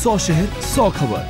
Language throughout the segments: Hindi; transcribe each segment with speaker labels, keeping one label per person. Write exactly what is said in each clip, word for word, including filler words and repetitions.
Speaker 1: सौ शहर सौ खबर।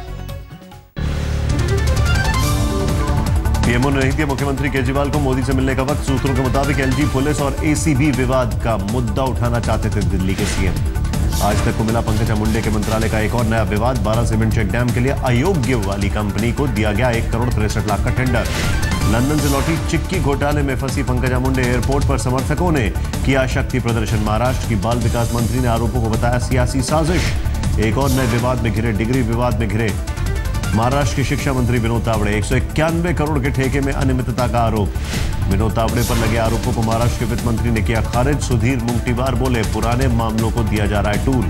Speaker 2: पीएमओ ने नहीं दिया मुख्यमंत्री केजरीवाल को मोदी से मिलने का वक्त। सूत्रों के मुताबिक एलजी पुलिस और एसीबी विवाद का मुद्दा उठाना चाहते थे दिल्ली के सीएम। आज तक को मिला पंकजा मुंडे के मंत्रालय का एक और नया विवाद। बारह सीमेंट चेक डैम के लिए अयोग्य वाली कंपनी को दिया गया एक करोड़ तिरसठ लाख का टेंडर। लंदन से लौटी चिक्की घोटाले में फंसी पंकजा मुंडे। एयरपोर्ट पर समर्थकों ने किया शक्ति प्रदर्शन। महाराष्ट्र की बाल विकास मंत्री ने आरोपों को बताया सियासी साजिश। एक और नए विवाद में घिरे डिग्री विवाद में घिरे महाराष्ट्र के शिक्षा मंत्री विनोद तावड़े। एक सौ इक्यानवे करोड़ के ठेके में अनियमितता का आरोप। विनोद तावड़े पर लगे आरोपों को महाराष्ट्र के वित्त मंत्री ने किया खारिज। सुधीर मुंगटीवार बोले पुराने मामलों को दिया जा रहा है टूल।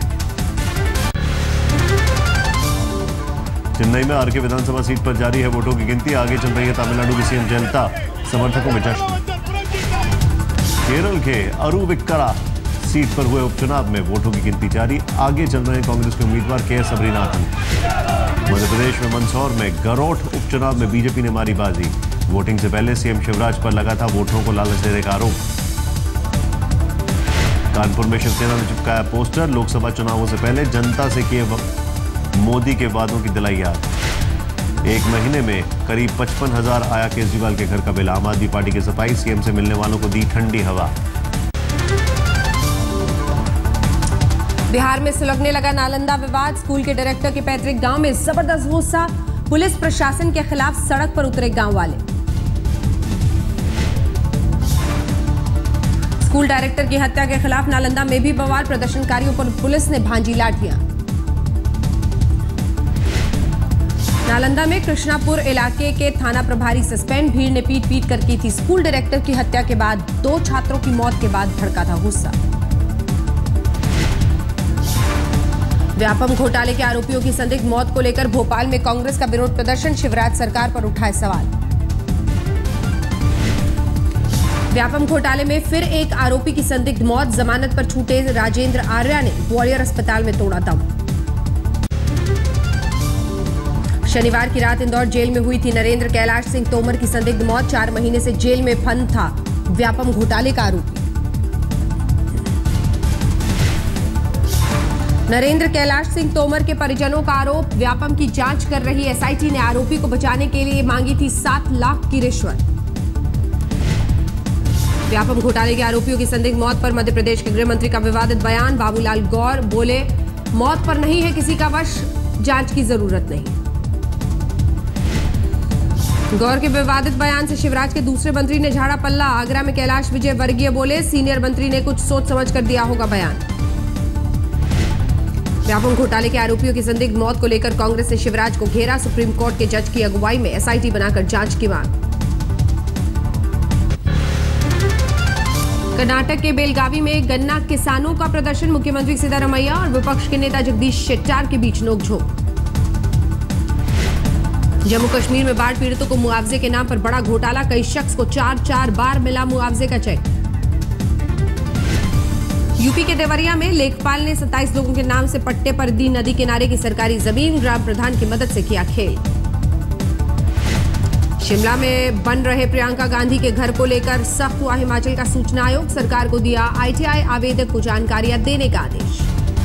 Speaker 2: चेन्नई में आरके विधानसभा सीट पर जारी है वोटों की गिनती। आगे चल रही है तमिलनाडु की सीएम जयललिता। समर्थकों में जश्न। केरल के अरुविक्करा सीट पर हुए उपचुनाव में वोटों की गिनती जारी। आगे चल रहे कांग्रेस के उम्मीदवार के एस सबरीनाथन। मध्य प्रदेश में मंदसौर में गरोठ उपचुनाव में बीजेपी ने मारी बाजी। वोटिंग से पहले सीएम शिवराज पर लगा था वोटरों को लालच देने का आरोप। कानपुर में शिवसेना ने चिपकाया पोस्टर। लोकसभा चुनावों से पहले जनता से किए मोदी के वादों की दिलाई याद। एक महीने में करीब पचपन हजार आया केजरीवाल के घर का बिल। आम आदमी पार्टी की सफाई। सीएम से मिलने वालों को दी ठंडी हवा।
Speaker 3: बिहार में सुलगने लगा नालंदा विवाद। स्कूल के डायरेक्टर के पैतृक गांव में जबरदस्त गुस्सा। पुलिस प्रशासन के खिलाफ सड़क पर उतरे गांव वाले। स्कूल डायरेक्टर की हत्या के खिलाफ नालंदा में भी बवाल। प्रदर्शनकारियों पर पुलिस ने भांजी लाठियां। नालंदा में कृष्णापुर इलाके के थाना प्रभारी सस्पेंड। भीड़ ने पीट पीट कर की थी स्कूल डायरेक्टर की हत्या के बाद दो छात्रों की मौत के बाद भड़का था गुस्सा। व्यापम घोटाले के आरोपियों की संदिग्ध मौत को लेकर भोपाल में कांग्रेस का विरोध प्रदर्शन। शिवराज सरकार पर उठाए सवाल। व्यापम घोटाले में फिर एक आरोपी की संदिग्ध मौत। जमानत पर छूटे राजेंद्र आर्या ने ग्वालियर अस्पताल में तोड़ा दम। शनिवार की रात इंदौर जेल में हुई थी नरेंद्र कैलाश सिंह तोमर की संदिग्ध मौत। चार महीने से जेल में बंद था व्यापम घोटाले का आरोपी। नरेंद्र कैलाश सिंह तोमर के परिजनों का आरोप। व्यापम की जांच कर रही एसआईटी ने आरोपी को बचाने के लिए मांगी थी सात लाख की रिश्वत। व्यापम घोटाले के आरोपियों की संदिग्ध मौत पर मध्य प्रदेश के गृह मंत्री का विवादित बयान। बाबूलाल गौर बोले मौत पर नहीं है किसी का वश, जांच की जरूरत नहीं। गौर के विवादित बयान से शिवराज के दूसरे मंत्री ने झाड़ा पल्ला। आगरा में कैलाश विजय वर्गीय बोले सीनियर मंत्री ने कुछ सोच समझ कर दिया होगा बयान। व्यापम घोटाले के आरोपियों की संदिग्ध मौत को लेकर कांग्रेस ने शिवराज को घेरा। सुप्रीम कोर्ट के जज की अगुवाई में एसआईटी बनाकर जांच की मांग। कर्नाटक के बेलगावी में गन्ना किसानों का प्रदर्शन। मुख्यमंत्री सिद्धारमैया और विपक्ष के नेता जगदीश शेट्टार के बीच नोकझोंक। जम्मू कश्मीर में बाढ़ पीड़ितों को मुआवजे के नाम पर बड़ा घोटाला। कई शख्स को चार चार बार मिला मुआवजे का चेक। यूपी के देवरिया में लेखपाल ने सत्ताईस लोगों के नाम से पट्टे पर दी नदी किनारे की सरकारी जमीन। ग्राम प्रधान की मदद से किया खेल। शिमला में बन रहे प्रियंका गांधी के घर को लेकर सख्त हुआ हिमाचल का सूचना आयोग। सरकार को दिया आईटीआई आवेदक को जानकारियां देने का आदेश।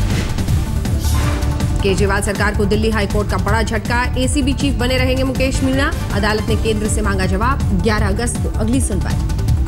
Speaker 3: केजरीवाल सरकार को दिल्ली हाईकोर्ट का बड़ा झटका। एसीबी चीफ बने रहेंगे मुकेश मीणा। अदालत ने केंद्र से मांगा जवाब। ग्यारह अगस्त को अगली सुनवाई।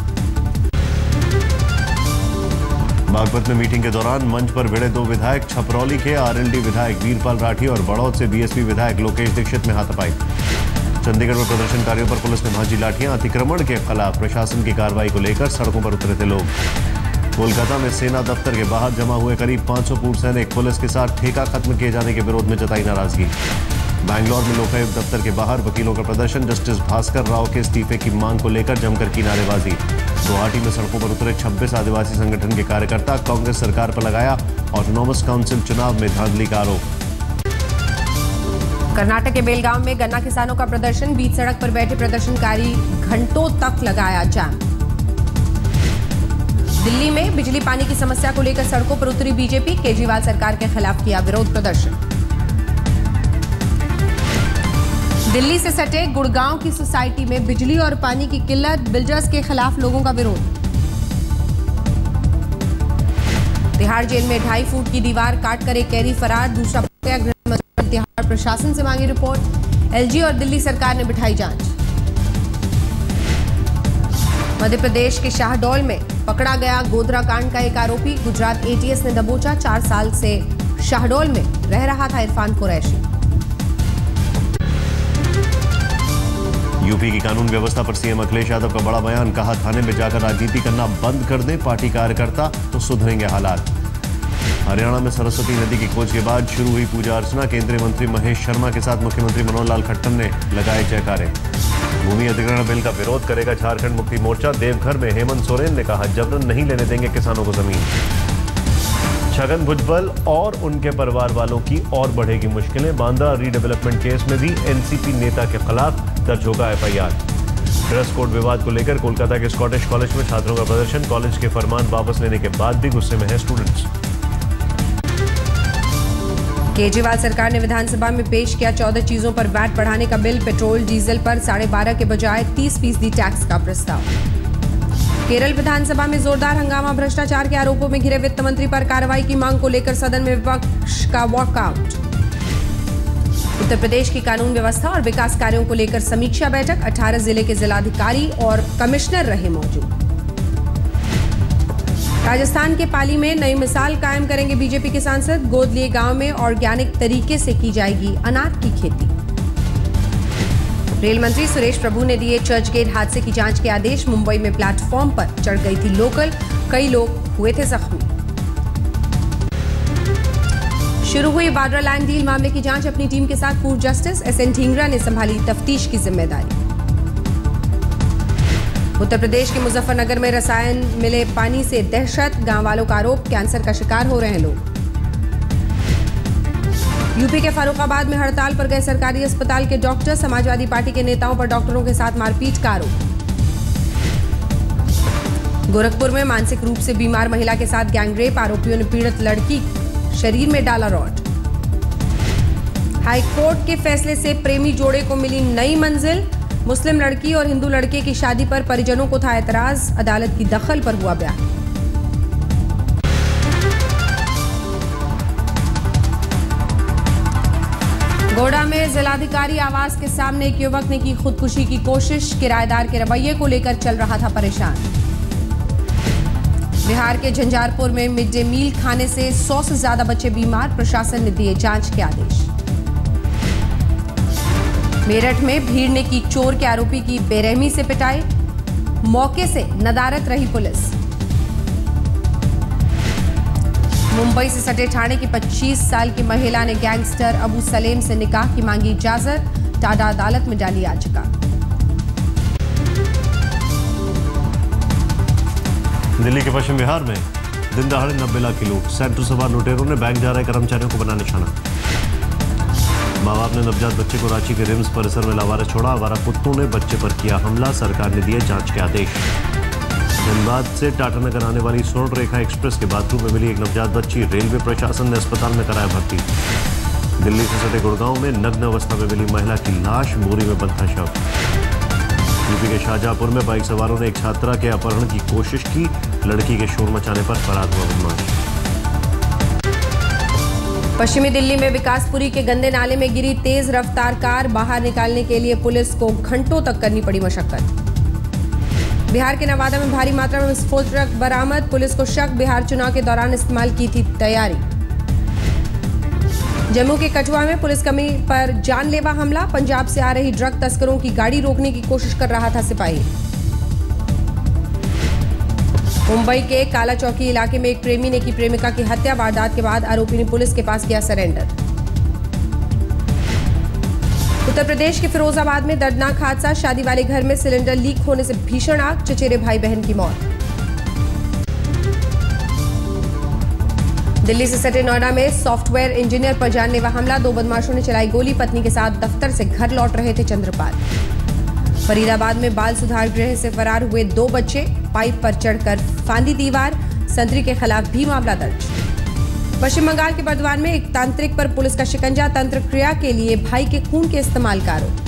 Speaker 2: बागपत में मीटिंग के दौरान मंच पर भिड़े दो विधायक। छपरौली के आरएलडी विधायक वीरपाल राठी और बड़ौद से बीएसपी विधायक लोकेश दीक्षित में हाथापाई। चंडीगढ़ में प्रदर्शनकारियों पर पुलिस ने भांजी लाठियां। अतिक्रमण के खिलाफ प्रशासन की कार्रवाई को लेकर सड़कों पर उतरे थे लोग। कोलकाता में सेना दफ्तर के बाहर जमा हुए करीब पाँच सौ पूर्व सैनिक। पुलिस के साथ ठेका खत्म किए जाने के विरोध में जताई नाराजगी। बैंगलोर में लोकायुक्त दफ्तर के बाहर वकीलों का प्रदर्शन। जस्टिस भास्कर राव के इस्तीफे की मांग को लेकर जमकर की नारेबाजी। गुवाहाटी में सड़कों पर उतरे छब्बीस आदिवासी संगठन के कार्यकर्ता। कांग्रेस सरकार पर लगाया ऑटोनॉमस काउंसिल चुनाव में धांधली का आरोप।
Speaker 3: कर्नाटक के बेलगांव में गन्ना किसानों का प्रदर्शन। बीच सड़क पर बैठे प्रदर्शनकारी घंटों तक लगाया जाम। दिल्ली में बिजली पानी की समस्या को लेकर सड़कों पर उतरी बीजेपी। केजरीवाल सरकार के खिलाफ किया विरोध प्रदर्शन। दिल्ली से सटे गुड़गांव की सोसाइटी में बिजली और पानी की किल्लत। बिल्डर्स के खिलाफ लोगों का विरोध। तिहाड़ जेल में ढाई फुट की दीवार काटकर एक कैदी फरार। दूसरा गृह मंत्री तिहाड़ प्रशासन से मांगी रिपोर्ट। एलजी और दिल्ली सरकार ने बिठाई जांच। मध्य प्रदेश के शाहडोल में पकड़ा गया गोधरा कांड का एक आरोपी। गुजरात एटीएस ने दबोचा। चार साल से शाहडोल में रह रहा था इरफान कुरैशी।
Speaker 2: यूपी की कानून व्यवस्था पर सीएम अखिलेश यादव का बड़ा बयान। कहा, थाने में जाकर राजनीति करना बंद कर दे पार्टी कार्यकर्ता तो सुधरेंगे हालात। हरियाणा में सरस्वती नदी की खोज के बाद शुरू हुई पूजा अर्चना। केंद्रीय मंत्री महेश शर्मा के साथ मुख्यमंत्री मनोहर लाल खट्टर ने लगाए जयकारे। भूमि अधिग्रहण बिल का विरोध करेगा झारखंड मुक्ति मोर्चा। देवघर में हेमंत सोरेन ने कहा, जबरन नहीं लेने देंगे किसानों को जमीन। छगन भुजबल और उनके परिवार वालों की और बढ़ेगी मुश्किलें। बांद्रा रीडेवलपमेंट केस में भी एनसीपी नेता के खिलाफ दर्ज होगा एफआईआर। ड्रेस कोड विवाद को लेकर कोलकाता के स्कॉटिश कॉलेज में छात्रों का प्रदर्शन। कॉलेज के फरमान वापस लेने के बाद भी गुस्से में है स्टूडेंट्स।
Speaker 3: केजरीवाल सरकार ने विधानसभा में पेश किया चौदह चीजों पर वैट बढ़ाने का बिल। पेट्रोल डीजल पर साढ़े बारह के बजाय तीस फीसदी टैक्स का प्रस्ताव। केरल विधानसभा में जोरदार हंगामा। भ्रष्टाचार के आरोपों में घिरे वित्त मंत्री पर कार्रवाई की मांग को लेकर सदन में विपक्ष का वॉकआउट। उत्तर प्रदेश की कानून व्यवस्था और विकास कार्यों को लेकर समीक्षा बैठक। अठारह जिले के जिलाधिकारी और कमिश्नर रहे मौजूद। राजस्थान के पाली में नई मिसाल कायम करेंगे बीजेपी के सांसद। गोद लिए गांव में ऑर्गेनिक तरीके से की जाएगी अनार की खेती। रेल मंत्री सुरेश प्रभु ने दिए चर्च गेट हादसे की जांच के आदेश। मुंबई में प्लेटफॉर्म पर चढ़ गई थी लोकल, कई लोग हुए थे जख्मी। शुरू हुई वाड्रा लैंड डील मामले की जांच। अपनी टीम के साथ पूर्व जस्टिस एस एन ढींगरा ने संभाली तफ्तीश की जिम्मेदारी। उत्तर प्रदेश के मुजफ्फरनगर में रसायन मिले पानी से दहशत। गांव वालों का आरोप, कैंसर का शिकार हो रहे हैं लोग। यूपी के फर्रुखाबाद में हड़ताल पर गए सरकारी अस्पताल के डॉक्टर। समाजवादी पार्टी के नेताओं पर डॉक्टरों के साथ मारपीट का आरोप। गोरखपुर में मानसिक रूप से बीमार महिला के साथ गैंगरेप। आरोपियों ने पीड़ित लड़की शरीर में डाला रॉड। हाईकोर्ट के फैसले से प्रेमी जोड़े को मिली नई मंजिल। मुस्लिम लड़की और हिंदू लड़के की शादी पर परिजनों को था एतराज। अदालत की दखल पर हुआ बयान। गोड्डा में जिलाधिकारी आवास के सामने एक युवक ने की खुदकुशी की कोशिश। किराएदार के रवैये को लेकर चल रहा था परेशान। बिहार के झंझारपुर में मिड डे मील खाने से सौ से ज्यादा बच्चे बीमार। प्रशासन ने दिए जांच के आदेश। मेरठ में भीड़ ने की चोर के आरोपी की बेरहमी से पिटाई। मौके से नदारत रही पुलिस। मुंबई से सटे ठाणे की पच्चीस साल की महिला ने गैंगस्टर अबू सलेम से निकाह की मांगी इजाजत। टाडा अदालत में डाली याचिका।
Speaker 2: दिल्ली के पश्चिम बिहार में दिन दहाड़े नब्बे लाख की लूट। सेंटर सवार लुटेरों ने बैंक जा रहे कर्मचारियों को बना निशाना। मां बाप ने नवजात बच्चे को रांची के रिम्स परिसर में लावारिस छोड़ा। आवारा कुत्तों ने बच्चे पर किया हमला। सरकार ने दिए जांच के आदेश। धनबाद से टाटानगर आने वाली स्वर्ण रेखा एक्सप्रेस के बाथरूम में मिली एक नवजात बच्ची। रेलवे प्रशासन ने अस्पताल में कराया भर्ती। दिल्ली से सटे गुड़गांव में नग्न अवस्था में मिली महिला की लाश। बोरी में बंद था शव। यूपी के शाहजहांपुर में बाइक सवारों ने एक छात्रा के अपहरण की कोशिश की। लड़की के शोर मचाने पर फरार हुआ बदमाश।
Speaker 3: पश्चिमी दिल्ली में विकासपुरी के गंदे नाले में गिरी तेज रफ्तार कार। बाहर निकालने के लिए पुलिस को घंटों तक करनी पड़ी मशक्कत। बिहार के नवादा में भारी मात्रा में विस्फोटक बरामद। पुलिस को शक बिहार चुनाव के दौरान इस्तेमाल की थी तैयारी। जम्मू के कठुआ में पुलिसकर्मी पर जानलेवा हमला। पंजाब से आ रही ड्रग तस्करों की गाड़ी रोकने की कोशिश कर रहा था सिपाही। मुंबई के काला चौकी इलाके में एक प्रेमी ने की प्रेमिका की हत्या। वारदात के बाद आरोपी ने पुलिस के पास किया सरेंडर। उत्तर प्रदेश के फिरोजाबाद में दर्दनाक हादसा। शादी वाले घर में सिलेंडर लीक होने से भीषण आग। चचेरे भाई बहन की मौत। दिल्ली से सटे नोएडा में सॉफ्टवेयर इंजीनियर पर जानलेवा हमला। दो बदमाशों ने चलाई गोली। पत्नी के साथ दफ्तर से घर लौट रहे थे चंद्रपाल। फरीदाबाद में बाल सुधार गृह से फरार हुए दो बच्चे। पाइप पर चढ़कर फांदी दीवार। संतरी के खिलाफ भी मामला दर्ज। पश्चिम बंगाल के बर्दवान में एक तांत्रिक पर पुलिस का शिकंजा। तंत्र क्रिया के लिए भाई के खून के इस्तेमाल का आरोप।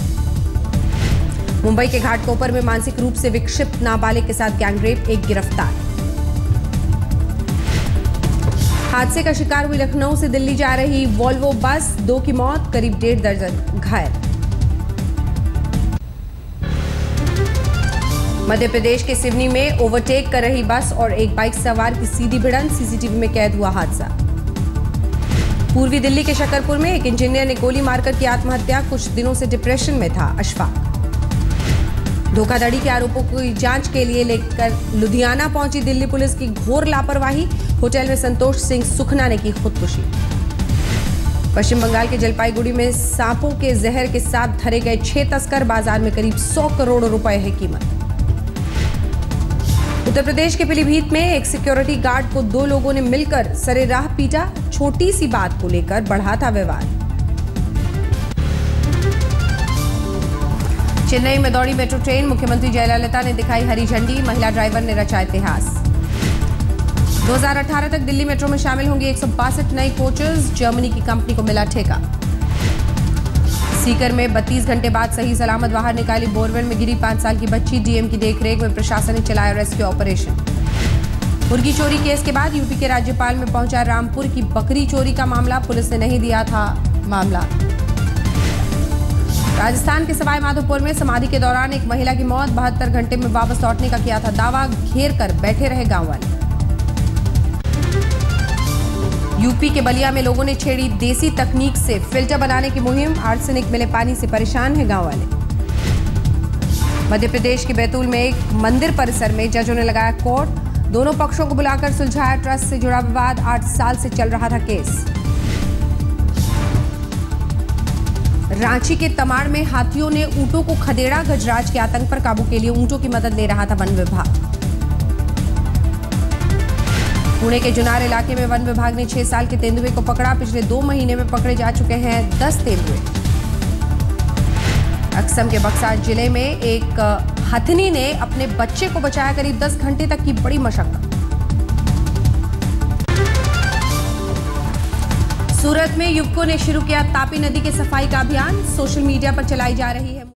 Speaker 3: मुंबई के घाटकोपर में मानसिक रूप से विक्षिप्त नाबालिग के साथ गैंगरेप। एक गिरफ्तार। हादसे का शिकार हुई लखनऊ से दिल्ली जा रही वोल्वो बस, दो की मौत, करीब डेढ़ दर्जन घायल। मध्य प्रदेश के सिवनी में ओवरटेक कर रही बस और एक बाइक सवार की सीधी भिड़ंत, सीसीटीवी में कैद हुआ हादसा। पूर्वी दिल्ली के शकरपुर में एक इंजीनियर ने गोली मारकर की आत्महत्या, कुछ दिनों से डिप्रेशन में था अशफाक। धोखाधड़ी के आरोपों की जांच के लिए लेकर लुधियाना पहुंची दिल्ली पुलिस की घोर लापरवाही, होटल में संतोष सिंह सुखना ने की खुदकुशी। पश्चिम बंगाल के जलपाईगुड़ी में सांपों के जहर के साथ धरे गए छह तस्कर, बाजार में करीब सौ करोड़ रुपए है कीमत। उत्तर प्रदेश के पीलीभीत में एक सिक्योरिटी गार्ड को दो लोगों ने मिलकर सरेराह पीटा, छोटी सी बात को लेकर बढ़ा था विवाद। चेन्नई में दौड़ी मेट्रो ट्रेन, मुख्यमंत्री जयललिता ने दिखाई हरी झंडी, महिला ड्राइवर ने रचा इतिहास। दो हज़ार अठारह तक दिल्ली मेट्रो में शामिल होंगी एक सौ बासठ नई कोचेस, जर्मनी की कंपनी को मिला ठेका। सीकर में बत्तीस घंटे बाद सही सलामत बाहर निकाली बोरवेल में गिरी पांच साल की बच्ची, डीएम की देखरेख में प्रशासन ने चलाया रेस्क्यू ऑपरेशन। मुर्गी चोरी केस के बाद यूपी के राज्यपाल में पहुंचा रामपुर की बकरी चोरी का मामला, पुलिस ने नहीं दिया था मामला। राजस्थान के सवाई माधोपुर में समाधि के दौरान एक महिला की मौत, बहत्तर घंटे में वापस लौटने का किया था दावा, घेर कर बैठे रहे गांव वाले। यूपी के बलिया में लोगों ने छेड़ी देसी तकनीक से फिल्टर बनाने की मुहिम, आर्सेनिक मिले पानी से परेशान है गांव वाले। मध्य प्रदेश के बैतूल में एक मंदिर परिसर में जजों ने लगाया कोर्ट, दोनों पक्षों को बुलाकर सुलझाया ट्रस्ट से जुड़ा विवाद, आठ साल से चल रहा था केस। रांची के तमाड़ में हाथियों ने ऊंटों को खदेड़ा, गजराज के आतंक पर काबू के लिए ऊंटों की मदद ले रहा था वन विभाग। पुणे के जुनार इलाके में वन विभाग ने छह साल के तेंदुए को पकड़ा, पिछले दो महीने में पकड़े जा चुके हैं दस तेंदुए। असम के बक्सर जिले में एक हथनी ने अपने बच्चे को बचाया, करीब दस घंटे तक की बड़ी मशक्कत। सूरत में युवकों ने शुरू किया तापी नदी के सफाई का अभियान, सोशल मीडिया पर चलाई जा रही है।